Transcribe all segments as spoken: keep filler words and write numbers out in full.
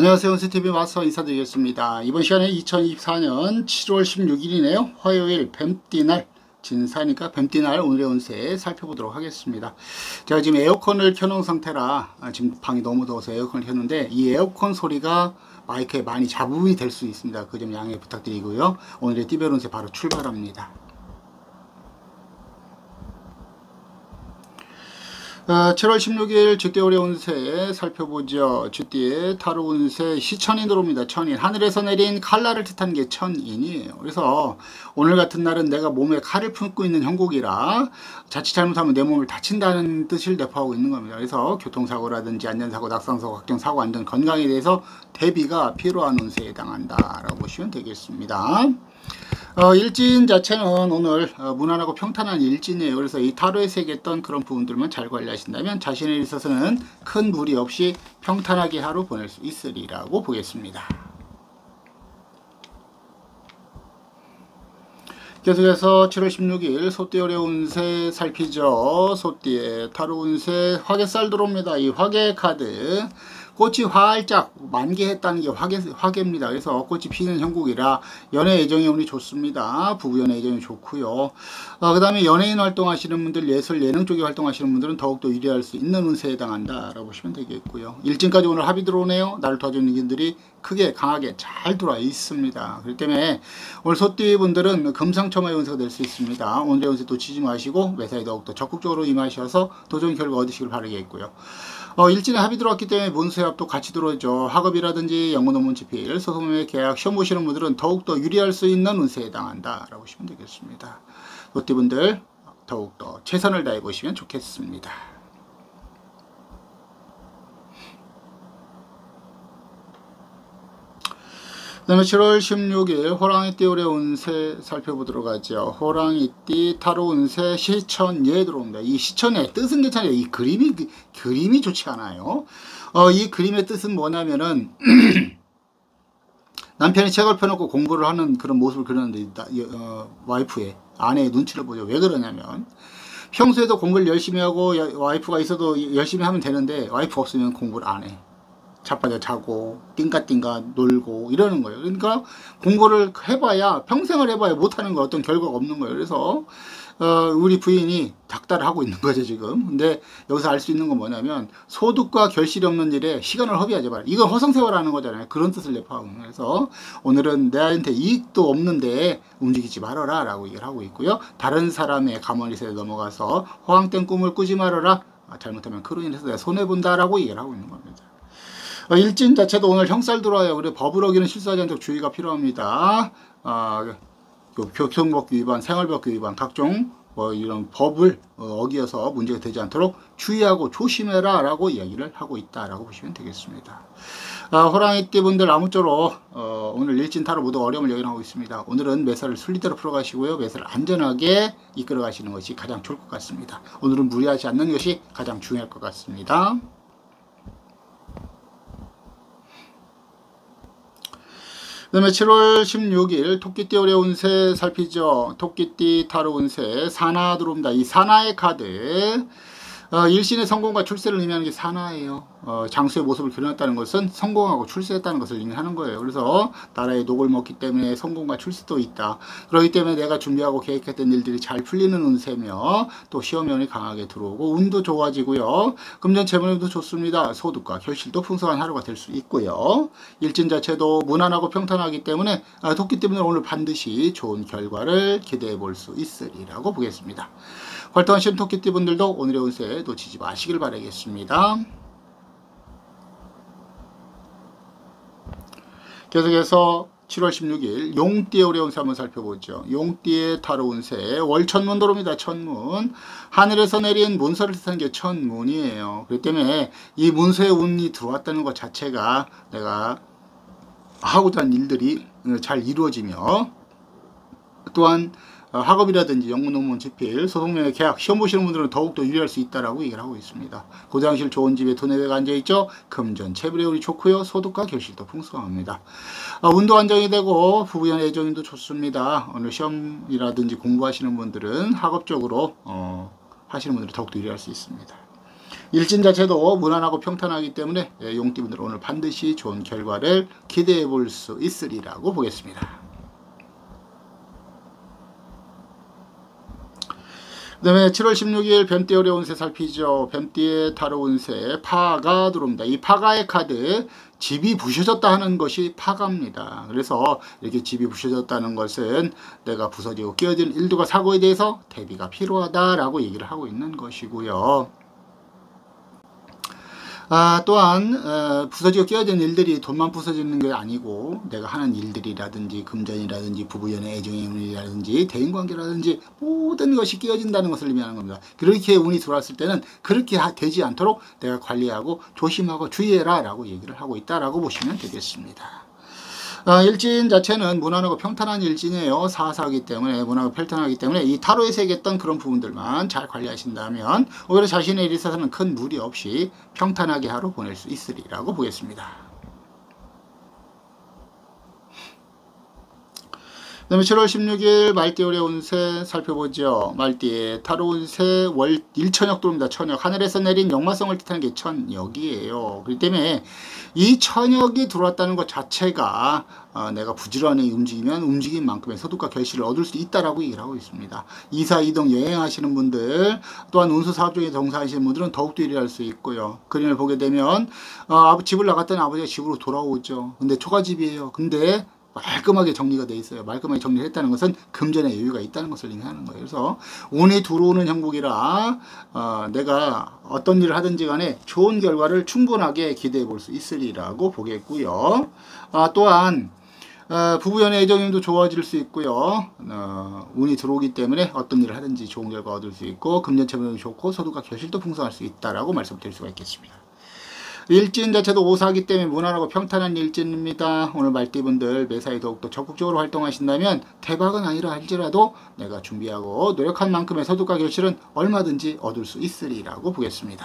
안녕하세요. 연세티비 마스터 인사드리겠습니다. 이번 시간에 이천이십사년 칠월 십육일이네요. 화요일 뱀띠날, 진사니까 뱀띠날 오늘의 운세 살펴보도록 하겠습니다. 제가 지금 에어컨을 켜놓은 상태라 지금 방이 너무 더워서 에어컨을 켰는데 이 에어컨 소리가 마이크에 많이 잡음이 될 수 있습니다. 그 점 양해 부탁드리고요. 오늘의 띠별 운세 바로 출발합니다. 어, 칠월 십육일 쥐띠월의 운세 살펴보죠. 쥐띠의 타로 운세 시천이 들어옵니다. 천인. 하늘에서 내린 칼날을 뜻하는 게 천인이에요. 그래서 오늘 같은 날은 내가 몸에 칼을 품고 있는 형국이라 자칫 잘못하면 내 몸을 다친다는 뜻을 내포하고 있는 겁니다. 그래서 교통사고라든지 안전사고, 낙상사고, 각종 사고, 안전, 건강에 대해서 대비가 필요한 운세에 해당한다 라고 보시면 되겠습니다. 어, 일진 자체는 오늘 어, 무난하고 평탄한 일진이에요. 그래서 이 타로에서 얘기했던 그런 부분들만 잘 관리하신다면 자신에 있어서는 큰 무리 없이 평탄하게 하루 보낼 수 있으리라고 보겠습니다. 계속해서 칠월 십육일 소띠월의 운세 살피죠. 소띠의 타로 운세 화개살 들어옵니다. 이 화개 카드 꽃이 활짝 만개했다는 게 화개, 화개입니다. 그래서 꽃이 피는 형국이라 연애 애정이 운이 좋습니다. 부부 연애 애정이 좋고요. 어, 그 다음에 연예인 활동하시는 분들, 예술 예능 쪽에 활동하시는 분들은 더욱더 유리할 수 있는 운세에 해당한다 라고 보시면 되겠고요. 일진까지 오늘 합이 들어오네요. 나를 도와주는 분들이 크게 강하게 잘 들어와 있습니다. 그렇기 때문에 오늘 소띠 분들은 금상첨화의 운세가 될 수 있습니다. 오늘의 운세 놓치지 마시고 매사에 더욱더 적극적으로 임하셔서 도전 결과 얻으시길 바라겠고요. 어, 일진에 합이 들어왔기 때문에 문서합도 같이 들어오죠. 학업이라든지 연구 논문 집필, 소송의 계약, 시험 보시는 분들은 더욱더 유리할 수 있는 운세에 해당한다 라고 보시면 되겠습니다. 소띠분들 더욱더 최선을 다해 보시면 좋겠습니다. 그 다음에 칠월 십육일 호랑이띠월의 운세 살펴보도록 하죠. 호랑이띠 타로 운세 시천예 들어옵니다. 이 시천의 뜻은 괜찮아요. 이 그림이 그림이 좋지 않아요. 어, 이 그림의 뜻은 뭐냐면은 남편이 책을 펴놓고 공부를 하는 그런 모습을 그렸는데 어, 와이프의 아내의 눈치를 보죠. 왜 그러냐면 평소에도 공부를 열심히 하고 와이프가 있어도 열심히 하면 되는데 와이프 없으면 공부를 안 해. 자빠져 자고 띵가띵가 놀고 이러는 거예요. 그러니까 공부를 해봐야 평생을 해봐야 못하는 거 어떤 결과가 없는 거예요. 그래서 어, 우리 부인이 닥달을 하고 있는 거죠 지금. 근데 여기서 알 수 있는 건 뭐냐면 소득과 결실이 없는 일에 시간을 허비하지 마라. 이건 허송세월하는 거잖아요. 그런 뜻을 내포하고 있는 거예요. 그래서 오늘은 내한테 이익도 없는데 움직이지 말아라 라고 얘기를 하고 있고요. 다른 사람의 가머니에 넘어가서 허황된 꿈을 꾸지 말아라. 잘못하면 그로 인해서 내가 손해본다 라고 얘기를 하고 있는 겁니다. 일진 자체도 오늘 형살 들어와요. 그래 법을 어기는 실수하지 않도록 주의가 필요합니다. 아, 교통법규 위반, 생활법규 위반, 각종 뭐 이런 법을 어기어서 문제가 되지 않도록 주의하고 조심해라 라고 이야기를 하고 있다 라고 보시면 되겠습니다. 아, 호랑이띠 분들 아무쪼록 어, 오늘 일진 타로 모두 어려움을 예견하고 있습니다. 오늘은 매사를 순리대로 풀어가시고요. 매사를 안전하게 이끌어 가시는 것이 가장 좋을 것 같습니다. 오늘은 무리하지 않는 것이 가장 중요할 것 같습니다. 그 다음에 칠월 십육일 토끼띠월의 운세 살피죠. 토끼띠 타로 운세 사나 들어옵니다. 이 사나의 카드 어, 일신의 성공과 출세를 의미하는 게 사나예요. 어, 장수의 모습을 그려놨다는 것은 성공하고 출세했다는 것을 의미하는 거예요. 그래서 나라의 녹을 먹기 때문에 성공과 출세도 있다. 그렇기 때문에 내가 준비하고 계획했던 일들이 잘 풀리는 운세며 또 시험연이 강하게 들어오고 운도 좋아지고요. 금전 재물도 좋습니다. 소득과 결실도 풍성한 하루가 될 수 있고요. 일진 자체도 무난하고 평탄하기 때문에 아, 토끼 때문에 오늘 반드시 좋은 결과를 기대해 볼 수 있으리라고 보겠습니다. 활동하시는 토끼띠 분들도 오늘의 운세 놓치지 마시길 바라겠습니다. 계속해서 칠월 십육일 용띠의 운세 한번 살펴보죠. 용띠의 타로 운세 월천문 들어옵니다. 천문. 하늘에서 내린 문서를 뜻하는 게 천문이에요. 그렇기 때문에 이 문서의 운이 들어왔다는 것 자체가 내가 하고자 하는 일들이 잘 이루어지며 또한 학업이라든지 연구 논문 집필, 소송명의 계약, 시험 보시는 분들은 더욱더 유리할 수 있다라고 얘기를 하고 있습니다. 고장실 좋은 집에 돈에배가 앉아있죠. 금전, 체불의 운이 좋고요. 소득과 결실도 풍성합니다. 어, 운도 안정이 되고 부부연 애정인도 좋습니다. 오늘 시험이라든지 공부하시는 분들은 학업적으로 어, 하시는 분들은 더욱더 유리할 수 있습니다. 일진 자체도 무난하고 평탄하기 때문에 용띠분들 오늘 반드시 좋은 결과를 기대해 볼 수 있으리라고 보겠습니다. 그 다음에 칠월 십육일 뱀띠 어려운 운세 살피죠. 뱀띠의 타로 운세 파가 들어옵니다. 이 파가의 카드, 집이 부셔졌다 하는 것이 파가입니다. 그래서 이렇게 집이 부셔졌다는 것은 내가 부서지고 끼어진 일들과 사고에 대해서 대비가 필요하다라고 얘기를 하고 있는 것이고요. 아, 또한 어, 부서지고 끼어진 일들이 돈만 부서지는 게 아니고 내가 하는 일들이라든지 금전이라든지 부부연애 애정의 운이라든지 대인관계라든지 모든 것이 끼어진다는 것을 의미하는 겁니다. 그렇게 운이 들어왔을 때는 그렇게 되지 않도록 내가 관리하고 조심하고 주의해라 라고 얘기를 하고 있다라고 보시면 되겠습니다. 어, 일진 자체는 무난하고 평탄한 일진이에요. 사사기 때문에 무난하고 평탄하기 때문에 이 타로에서 얘기했던 그런 부분들만 잘 관리하신다면 오히려 자신의 일에 있어서는 큰 무리 없이 평탄하게 하루 보낼 수 있으리라고 보겠습니다. 그 다음에 칠월 십육일 말띠 올해 운세 살펴보죠. 말띠의 타로 운세 월 일천역 들어옵니다. 천역. 하늘에서 내린 역마성을 뜻하는 게 천역이에요. 그렇기 때문에 이 천역이 들어왔다는 것 자체가 어, 내가 부지런히 움직이면 움직인 만큼의 소득과 결실을 얻을 수 있다라고 얘기를 하고 있습니다. 이사, 이동, 여행하시는 분들, 또한 운수 사업 중에 종사하시는 분들은 더욱더 일을 할 수 있고요. 그림을 보게 되면 어, 집을 나갔더니 아버지가 집으로 돌아오죠. 근데 초가집이에요. 근데 말끔하게 정리가 돼 있어요. 말끔하게 정리를 했다는 것은 금전의 여유가 있다는 것을 의미하는 거예요. 그래서 운이 들어오는 형국이라 어, 내가 어떤 일을 하든지 간에 좋은 결과를 충분하게 기대해 볼 수 있으리라고 보겠고요. 아, 또한 어, 부부연애 애정도 좋아질 수 있고요. 어, 운이 들어오기 때문에 어떤 일을 하든지 좋은 결과 얻을 수 있고 금전체면이 좋고 소득과 결실도 풍성할 수 있다라고 말씀드릴 수가 있겠습니다. 일진 자체도 오사기 때문에 무난하고 평탄한 일진입니다. 오늘 말띠분들 매사에 더욱더 적극적으로 활동하신다면 대박은 아니라 할지라도 내가 준비하고 노력한 만큼의 소득과 결실은 얼마든지 얻을 수 있으리라고 보겠습니다.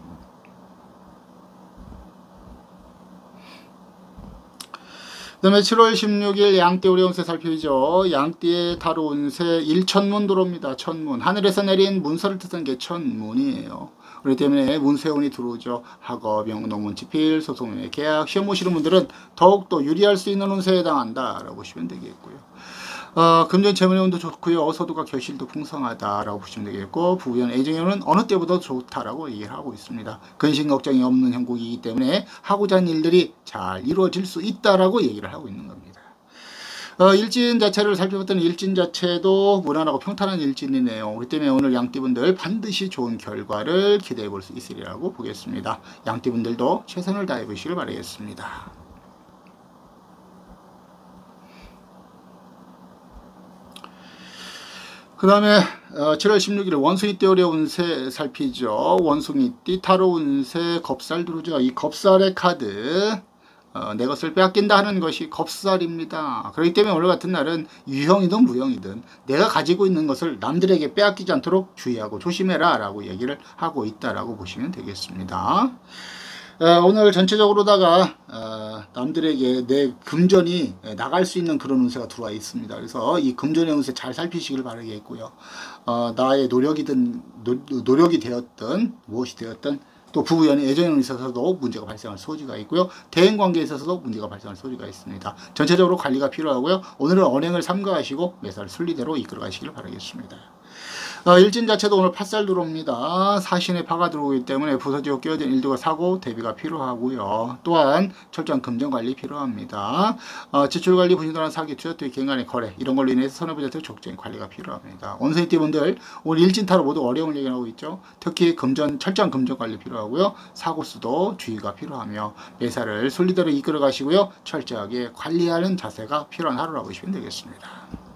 그 다음에 칠월 십육일 양띠 올해 운세 살펴보죠. 양띠의 타로 운세 일천문 들어옵니다. 천문. 하늘에서 내린 문서를 뜻하는 게 천문이에요. 그렇기 때문에 문세운이 들어오죠. 학업, 영농문, 지필, 소송의 계약, 시험 보시는 분들은 더욱더 유리할 수 있는 운세에 해당한다 라고 보시면 되겠고요. 어, 금전 재물의 운도 좋고요. 소득과 결실도 풍성하다라고 보시면 되겠고 부부연 애정의 운은 어느 때보다 좋다라고 얘기를 하고 있습니다. 근심 걱정이 없는 형국이기 때문에 하고자 하는 일들이 잘 이루어질 수 있다라고 얘기를 하고 있는 겁니다. 어, 일진 자체를 살펴봤더니 일진 자체도 무난하고 평탄한 일진이네요. 그렇기 때문에 오늘 양띠분들 반드시 좋은 결과를 기대해 볼 수 있으리라고 보겠습니다. 양띠분들도 최선을 다해 보시길 바라겠습니다. 그 다음에 어, 칠월 십육일 원숭이띠 올해 운세 살피죠. 원숭이띠 타로 운세 겁살 들어오죠. 이 겁살의 카드 어, 내 것을 빼앗긴다 하는 것이 겁살입니다. 그렇기 때문에 오늘 같은 날은 유형이든 무형이든 내가 가지고 있는 것을 남들에게 빼앗기지 않도록 주의하고 조심해라 라고 얘기를 하고 있다라고 보시면 되겠습니다. 어, 오늘 전체적으로다가 어, 남들에게 내 금전이 나갈 수 있는 그런 운세가 들어와 있습니다. 그래서 이 금전의 운세 잘 살피시길 바라겠고요. 어, 나의 노력이든 노, 노력이 되었든 무엇이 되었든 또 부부연애 애정에 있어서도 문제가 발생할 소지가 있고요. 대인관계에 있어서도 문제가 발생할 소지가 있습니다. 전체적으로 관리가 필요하고요. 오늘은 언행을 삼가하시고 매사를 순리대로 이끌어 가시길 바라겠습니다. 어, 일진 자체도 오늘 팥살 들어옵니다. 사신의 파가 들어오기 때문에 부서지고 끼어진 일들과 사고 대비가 필요하고요. 또한 철저한 금전관리 필요합니다. 어, 지출관리, 분신도란 사기, 투자, 투기, 갱간의 거래 이런 걸로 인해서 손해보자들 적절한 관리가 필요합니다. 원숭이띠분들 오늘 일진타로 모두 어려움을 얘기하고 있죠. 특히 금전 철저한 금전관리 필요하고요. 사고수도 주의가 필요하며 매사를 순리대로 이끌어 가시고요. 철저하게 관리하는 자세가 필요한 하루라고 보시면 되겠습니다.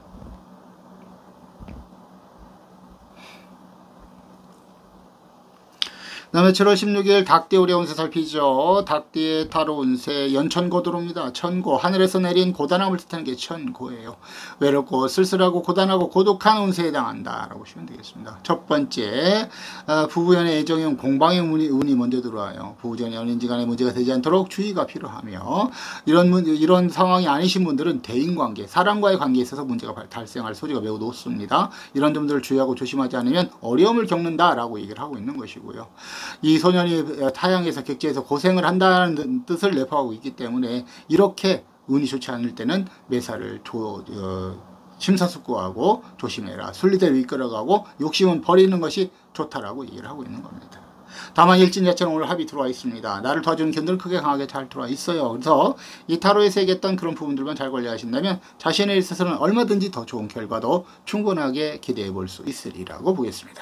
그 다음에 칠월 십육일 닭띠 올해 운세 살피죠. 닭띠의 타로 운세 연천고 들어옵니다. 천고. 하늘에서 내린 고단함을 뜻하는 게 천고예요. 외롭고 쓸쓸하고 고단하고 고독한 운세에 해당한다 라고 보시면 되겠습니다. 첫 번째 어, 부부연애 애정형 공방의 운이, 운이 먼저 들어와요. 부부전 연인지 간에 문제가 되지 않도록 주의가 필요하며 이런, 문, 이런 상황이 아니신 분들은 대인관계, 사람과의 관계에 있어서 문제가 발생할 소지가 매우 높습니다. 이런 점들을 주의하고 조심하지 않으면 어려움을 겪는다 라고 얘기를 하고 있는 것이고요. 이 소년이 타향에서 객지에서 고생을 한다는 뜻을 내포하고 있기 때문에 이렇게 운이 좋지 않을 때는 매사를 조, 어, 심사숙고하고 조심해라. 순리대로 이끌어가고 욕심은 버리는 것이 좋다라고 얘기를 하고 있는 겁니다. 다만 일진 자체는 오늘 합이 들어와 있습니다. 나를 도와주는 견들은 크게 강하게 잘 들어와 있어요. 그래서 이 타로에서 얘기했던 그런 부분들만 잘 관리하신다면 자신에 있어서는 얼마든지 더 좋은 결과도 충분하게 기대해 볼 수 있으리라고 보겠습니다.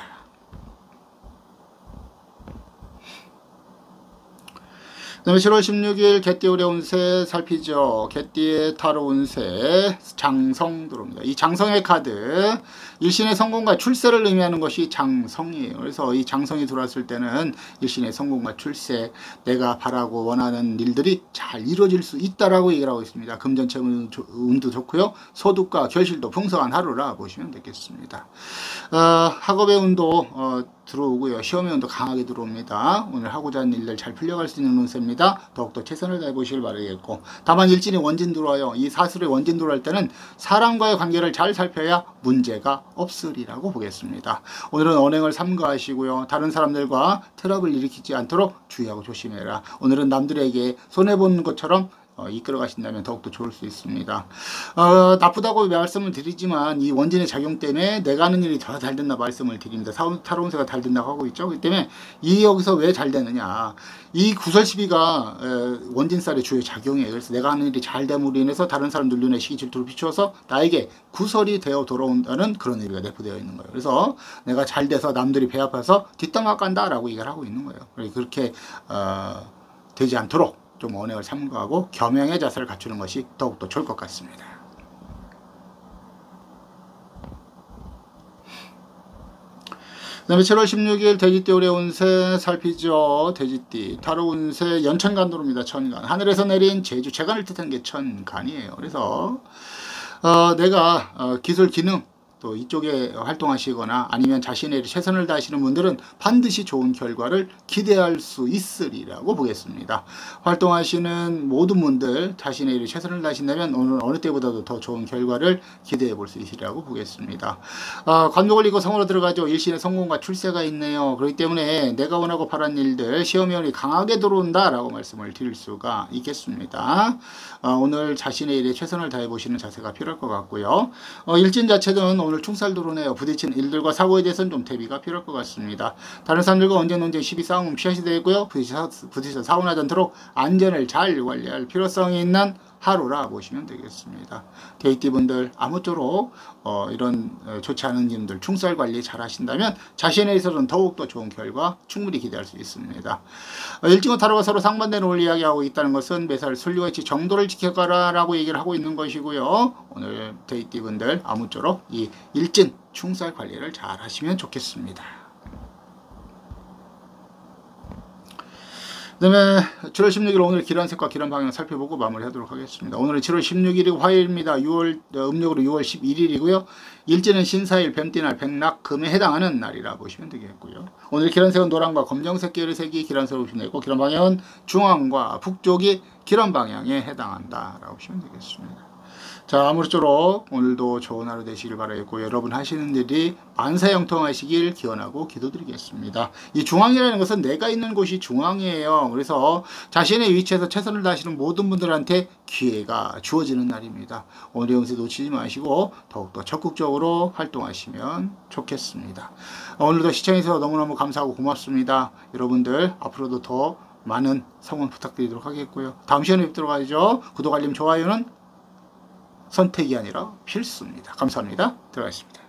그 다음에 칠월 십육일 개띠의 운세 살피죠. 개띠의 타로 운세 장성 들어옵니다. 이 장성의 카드 일신의 성공과 출세를 의미하는 것이 장성이에요. 그래서 이 장성이 들어왔을 때는 일신의 성공과 출세, 내가 바라고 원하는 일들이 잘 이루어질 수 있다라고 얘기를 하고 있습니다. 금전체 운도 좋고요. 소득과 결실도 풍성한 하루라 보시면 되겠습니다. 어, 학업의 운도 어, 들어오고요. 시험의 운도 강하게 들어옵니다. 오늘 하고자 하는 일들 잘 풀려갈 수 있는 운세입니다. 더욱더 최선을 다해 보시길 바라겠고, 다만 일진이 원진 들어와요. 이 사슬의 원진 들어올 때는 사람과의 관계를 잘 살펴야 문제가 없으리라고 보겠습니다. 오늘은 언행을 삼가하시고요. 다른 사람들과 트러블 일으키지 않도록 주의하고 조심해라. 오늘은 남들에게 손해보는 것처럼 어, 이끌어 가신다면 더욱더 좋을 수 있습니다. 어, 나쁘다고 말씀을 드리지만 이 원진의 작용 때문에 내가 하는 일이 더 잘 된다 말씀을 드립니다. 타로 운세가 잘 된다고 하고 있죠. 그렇기 때문에 이 여기서 왜 잘 되느냐, 이 구설시비가 원진살의 주요 작용이에요. 그래서 내가 하는 일이 잘 됨으로 인해서 다른 사람들 눈에 시기 질투를 비추어서 나에게 구설이 되어 돌아온다는 그런 의미가 내포되어 있는 거예요. 그래서 내가 잘 돼서 남들이 배 아파서 뒷담화 깐다라고 얘기를 하고 있는 거예요. 그렇게 어, 되지 않도록 좀 언행을 삼가하고 겸양의 자세를 갖추는 것이 더욱더 좋을 것 같습니다. 그 다음에 칠월 십육일 돼지띠 올해 운세 살피죠. 돼지띠 타로 운세 연천간도로입니다. 천간. 하늘에서 내린 제주 재간을 뜻한 게 천간이에요. 그래서 어, 내가 어, 기술 기능 또 이쪽에 활동하시거나 아니면 자신의 최선을 다하시는 분들은 반드시 좋은 결과를 기대할 수 있으리라고 보겠습니다. 활동하시는 모든 분들 자신의 일에 최선을 다하신다면 오늘 어느 때보다도 더 좋은 결과를 기대해 볼 수 있으리라고 보겠습니다. 아, 관도 걸리고 성으로 들어가죠. 일신의 성공과 출세가 있네요. 그렇기 때문에 내가 원하고 바란 일들 시험의 운이 강하게 들어온다라고 말씀을 드릴 수가 있겠습니다. 아, 오늘 자신의 일에 최선을 다해 보시는 자세가 필요할 것 같고요. 어, 일진 자체는 오늘 충살 들어오네요. 부딪히는 일들과 사고에 대해서는 좀 대비가 필요할 것 같습니다. 다른 사람들과 언쟁 논쟁 시비 싸움은 피하셔야 되고요. 부딪혀, 부딪혀 사고 나지 않도록 안전을 잘 관리할 필요성이 있는 하루라 보시면 되겠습니다. 데이티분들 아무쪼록 어, 이런 어, 좋지 않은 일들 충살 관리 잘 하신다면 자신에 있어서는 더욱더 좋은 결과 충분히 기대할 수 있습니다. 어, 일진과 타로가 서로 상반되는 오늘 이야기하고 있다는 것은 매사를 순리와 이치 정도를 지켜가라 라고 얘기를 하고 있는 것이고요. 오늘 데이티분들 아무쪼록 이 일진 충살 관리를 잘 하시면 좋겠습니다. 그 다음에 칠월 십육일 오늘 기란색과 기란 방향 살펴보고 마무리하도록 하겠습니다. 오늘은 칠월 십육일이 화요일입니다. 유월 음력으로 유월 십일일이고요. 일지는 신사일, 뱀띠날, 백락, 금에 해당하는 날이라 보시면 되겠고요. 오늘 기란색은 노란과 검정색 계열의 색이 기란색으로 빛내고 기란 방향은 중앙과 북쪽이 기란 방향에 해당한다라고 보시면 되겠습니다. 자, 아무쪼록 오늘도 좋은 하루 되시길 바라겠고 여러분 하시는 일이 만사형통하시길 기원하고 기도드리겠습니다. 이 중앙이라는 것은 내가 있는 곳이 중앙이에요. 그래서 자신의 위치에서 최선을 다하시는 모든 분들한테 기회가 주어지는 날입니다. 오늘의 운세 놓치지 마시고 더욱더 적극적으로 활동하시면 좋겠습니다. 오늘도 시청해주셔서 너무너무 감사하고 고맙습니다. 여러분들 앞으로도 더 많은 성원 부탁드리도록 하겠고요. 다음 시간에 뵙도록 하죠. 구독, 알림, 좋아요는 선택이 아니라 필수입니다. 감사합니다. 들어가겠습니다.